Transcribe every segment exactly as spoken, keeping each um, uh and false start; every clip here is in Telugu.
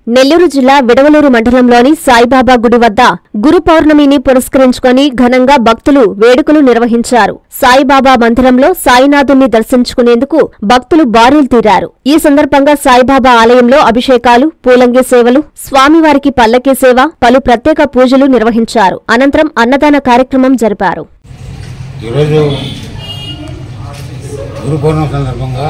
నెల్లూరు జిల్లా విడవలూరు మండలంలోని సాయిబాబా గుడి వద్ద గురు పౌర్ణమిని పురస్కరించుకుని ఘనంగా భక్తులు వేడుకలు నిర్వహించారు. సాయిబాబా మందిరంలో సాయినాథుణ్ణి దర్శించుకునేందుకు భక్తులు బారులు తీరారు. ఈ సందర్భంగా సాయిబాబా ఆలయంలో అభిషేకాలు, పూలంగి సేవలు, స్వామివారికి పల్లకీ సేవ, పలు ప్రత్యేక పూజలు నిర్వహించారు. అనంతరం అన్నదాన కార్యక్రమం జరిపారు. గురు పౌర్ణమి సందర్భంగా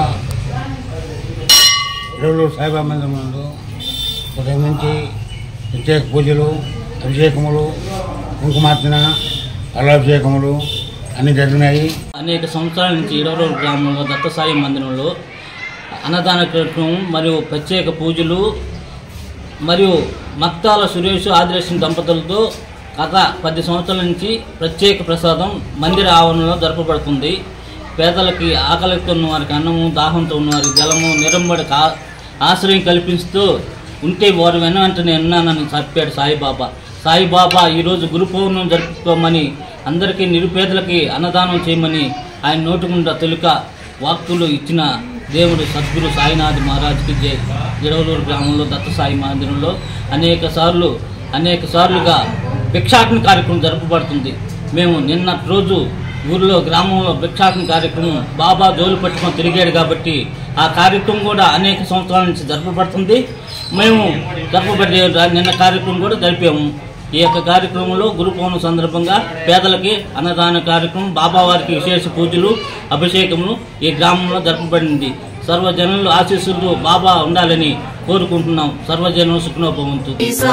విడవలూరు సాయిబాబా మందిరం నందు ఉదయం నుంచి ప్రత్యేక పూజలు, అభిషేకములు, కుంకుమార్చన, అల్లాభిషేకములు అన్నీ జరిగినాయి. అనేక సంవత్సరాల నుంచి విడవలూరు గ్రామంలో దత్త సాయి మందిరంలో అన్నదాన కార్యక్రమం మరియు ప్రత్యేక పూజలు మరియు మక్తాల సురేష్ ఆదిలక్ష్మి దంపతులతో గత పది సంవత్సరాల నుంచి ప్రత్యేక ప్రసాదం మందిర ఆవరణలో జరపబడుతుంది. పేదలకి ఆకలితో ఉన్న వారికి అన్నము, దాహంతో ఉన్న వారికి జలము, నిరంబడి ఆశ్రయం కల్పిస్తూ ఉంటే వారు వెన వెంటనే ఉన్నానని చెప్పాడు సాయిబాబా. సాయిబాబా ఈరోజు గురు పౌర్ణమి జరుపుకోమని, అందరికీ నిరుపేదలకి అన్నదానం చేయమని ఆయన నోటుకుండా తొలిక వాక్కులు ఇచ్చిన దేవుడు సద్గురు సాయినాథ్ మహారాజ్కి జై. విడవలూరు గ్రామంలో దత్త సాయి మందిరంలో అనేక సార్లు అనేక సార్లుగా భిక్షాటన కార్యక్రమం జరపబడుతుంది. మేము నిన్నటి రోజు ఊరిలో గ్రామంలో భిక్షాటన కార్యక్రమం బాబా జోలు పట్టుకొని తిరిగాడు కాబట్టి ఆ కార్యక్రమం కూడా అనేక సంవత్సరాల నుంచి జరపబడుతుంది. మేము జరపబడే నిన్న కార్యక్రమం కూడా జరిపాము. ఈ యొక్క కార్యక్రమంలో గురు పౌర్ణమి సందర్భంగా పేదలకి అన్నదాన కార్యక్రమం, బాబావారికి విశేష పూజలు, అభిషేకములు ఈ గ్రామంలో జరపబడింది. సర్వజనులు ఆశీస్సులు బాబా ఉండాలని కోరుకుంటున్నాం. సర్వజనులు సుఖనోభవంతు.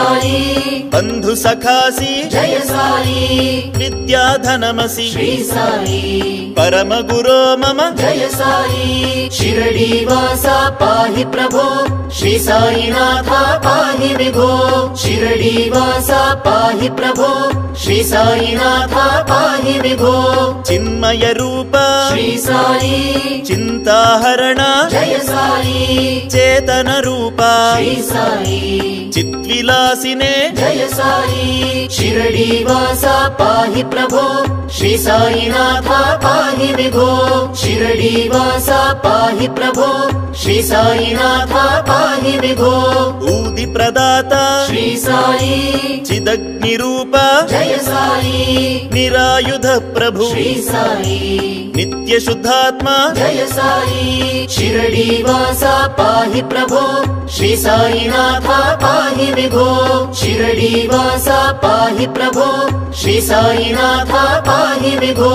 బంధు సఖాసి జయ సాయి, విద్యాధనమసి శ్రీ సాయి, పరమ గురో మమ జయ సాయి, షిరడి వాస పాహి ప్రభో, శ్రీ సాయినాథ పాహి విభో, షిరడి వాస పాహి ప్రభో, శ్రీ సాయినాథ పాహి విభో, చిన్మయ రూప శ్రీ సాయి, చింతాహరణ జయ సాయి, చేతన రూప శ్రీ సాయి, చిద్విలాసినే జయ సాయి, షిరడి వాస పాహి ప్రభో, శ్రీ సాయినాథ పాహి విభో, షిరడి వాస పాహి ప్రభో, శ్రీ సాయినాథ పాహి విభో, ఊది ప్రదాత శ్రీ సాయి, చిదగ్ని రూప జయ సాయి, నిరాయుధ ప్రభు శ్రీ సాయి, నిత్య శుద్ధాత్మ జయ సాయి, షిరడి వాస పాహి ప్రభో, శ్రీ సాయినాథ పాహి విభో, షిరడి వాస పాహి ప్రభో, శ్రీ సాయినాథ పాహి విభో.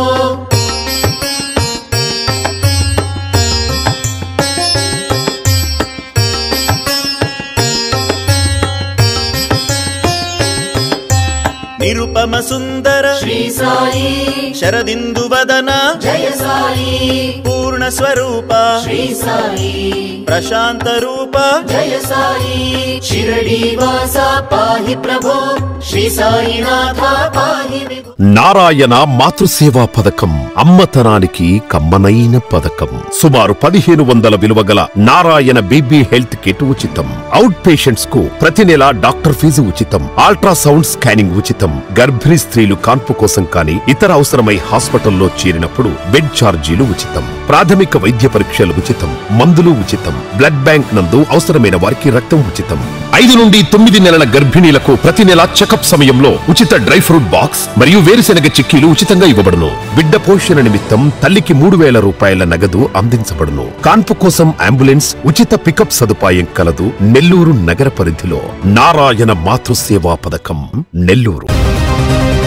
నిరుపమ సుందర శ్రీ సాయి, శరదిందు వదన జయ సాయి, పూర్ణ స్వరూప శ్రీ సాయి, ప్రశాంత రూప జయ సాయి, షిరడి వాస పాహి ప్రభో, శ్రీ సాయినాథ పాహి విభో. నారాయణ మాతృసేవా పథకం అమ్మతనానికి కమ్మనైన పథకం. సుమారు పదిహేను వందల విలువ గల నారాయణ బేబీ హెల్త్ కిట్ ఉచితం. అవుట్ పేషెంట్స్ కు ప్రతి నెల డాక్టర్ ఫీజు ఉచితం. అల్ట్రాసౌండ్ స్కానింగ్ ఉచితం. గర్భిణీ స్త్రీలు కాన్పు కోసం కానీ ఇతర అవసరమై హాస్పిటల్లో చేరినప్పుడు బెడ్ ఛార్జీలు ఉచితం. ప్రాథమిక వైద్య పరీక్షలు ఉచితం. మందులు ఉచితం. బ్లడ్ బ్యాంక్ నందు అవసరమైన వారికి రక్తం ఉచితం. ఐదు నుండి తొమ్మిది నెలల గర్భిణీలకు ప్రతి నెల చెకప్ సమయంలో ఉచిత డ్రై ఫ్రూట్ బాక్స్ మరియు వేరుశెనగ చిక్కీలు ఉచితంగా ఇవ్వబడును. బిడ్డ పోషణ నిమిత్తం తల్లికి మూడు వేల రూపాయల నగదు అందించబడును. కాన్పు కోసం అంబులెన్స్ ఉచిత పికప్ సదుపాయం కలదు. నెల్లూరు నగర పరిధిలో నారాయణ మాతృసేవా పథకం నెల్లూరు.